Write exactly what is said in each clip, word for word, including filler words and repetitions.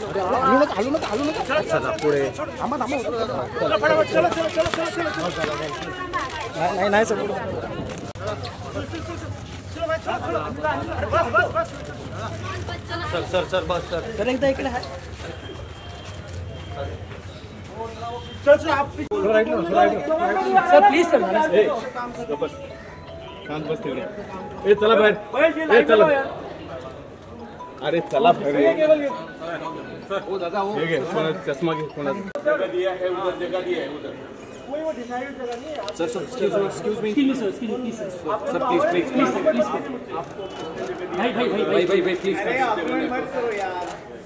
hello नका hello नका hello नका चला पुढे थांबा थांबा चला फटाफट चला चला चला चला चला नाही नाही सर सर सर बस सर सर एकदा इकडे आहे चल चल आप राइट लो राइट सर प्लीज सर बस शांत बस तेवढे ए चला बाहेर ए चला अरे चला बाहेर सर ओ दादा वो घे चष्मा घे कोणाचा जगह दिया है उधर जगह दिया है उधर कोई वो डिसाइडेड जगह नहीं है sir sir excuse me excuse me excuse me sir excuse me sir sir please please please please भाई भाई भाई भाई भाई प्लीज अरे अपमान मत करो यार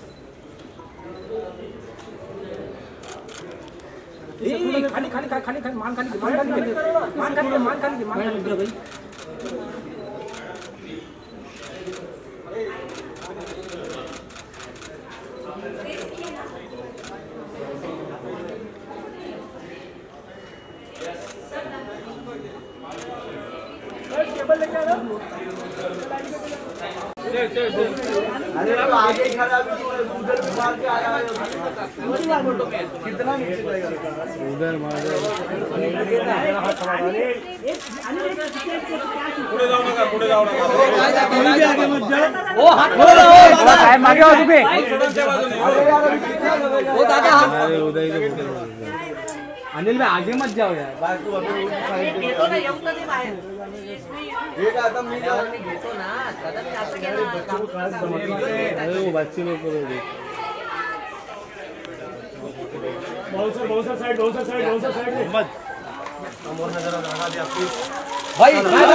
ए खाली खाली खाली खाली मान खाली मान खाली मान खाली मान खाली मान खाली भाई अरे वो आगे खड़ा भी उधर मार के आया है कितना नीचे जाएगा उधर मार पुढे जाऊ नका पुढे जाऊ नका आगे मत जा ओ हाथ पुढे जाओ काय मागे हो तुम्ही ओ दादा अरे उधर ही अनिल भाई आगे मत जाओ यार बाय तू अभी घेतो ना येऊ कधी बाहेर हे का आता मी घेतो ना दादा मी असं केलं अरे वो बच्चे लोग को देख बहुत सर बहुत सर साइड बहुत सर साइड बहुत सर साइड मत अमोर नजर लगा दे प्लीज भाई भाई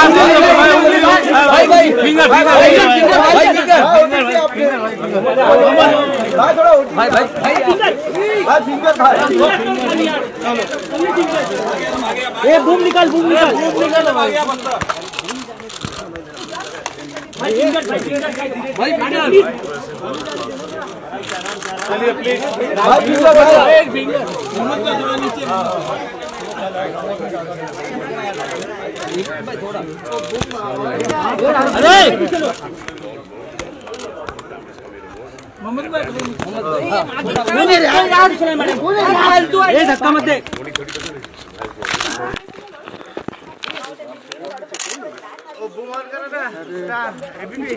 भाई भाई फिंगर फिंगर भाई फिंगर भाई थोड़ा भाई भाई भाई फिंगर भाई फिंगर भाई ए बूम निकाल बूम निकाल बूम निकाल भाई भाई फिंगर भाई फिंगर भाई फिंगर चलिए प्लीज भाई फिंगर एक फिंगर हिम्मत का थोड़ा नीचे भाई थोड़ा अरे मोहम्मद भाई मोहम्मद भाई यार चले मैडम ये धक्का मत दे ओ बुमान करो ना स्टार हैप्पी भी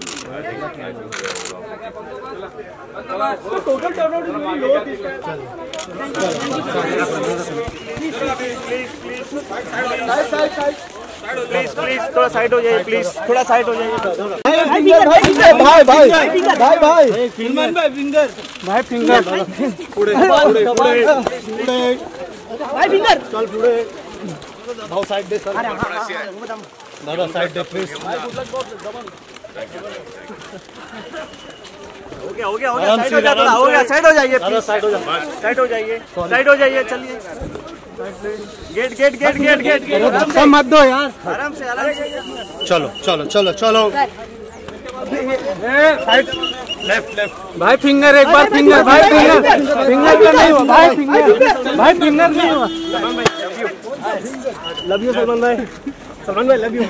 total turnout is very low this time side side side please please थोड़ा साइड हो जाइए प्लीज थोड़ा साइड हो जाइए भाई भाई भाई भाई सलमान भाई फिंगर भाई फिंगर पुढे पुढे पुढे भाई फिंगर चल पुढे भाऊ साइड दे सर दादा साइड दे प्लीज हो गया हो गया हो गया साइड हो जा थोड़ा हो गया साइड हो जाइए प्लीज साइड हो जाइए साइड हो जाइए साइड हो जाइए चलिए gate gate gate gate gate धक्का मत दो यार आराम से आराम से चलो चलो चलो चलो साइड लेफ्ट लेफ्ट भाई फिंगर एक बार फिंगर भाई फिंगर फिंगर का नहीं हुआ भाई फिंगर भाई फिंगर नहीं हुआ लव यू सलमान भाई सलमान भाई लव यू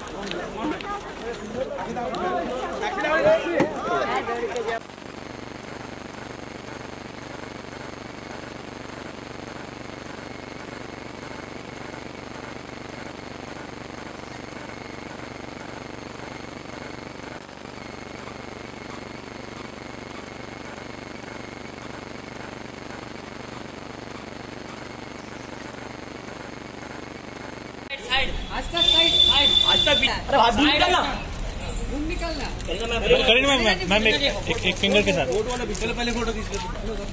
आज तक साइड साइड आज तक भी अरे हाथ निकालना घूम निकालना करेंगे मैम मैम एक एक फिंगर के साथ फोटो वाला चलो पहले फोटो खींच लो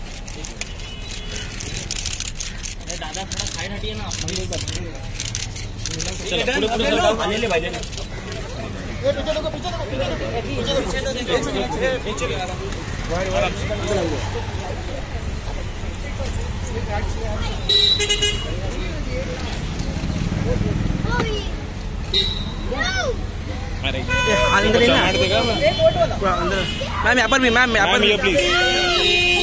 अरे दादा थोड़ा साइड हटिए ना चलो पूरे पूरे आने ले भाई ये पीछे देखो पीछे देखो पीछे देखो पीछे देखो भाई आराम से अरे अंदर ही ना अंदर मैम यहाँ पर भी मैम यहाँ पर भी प्लीज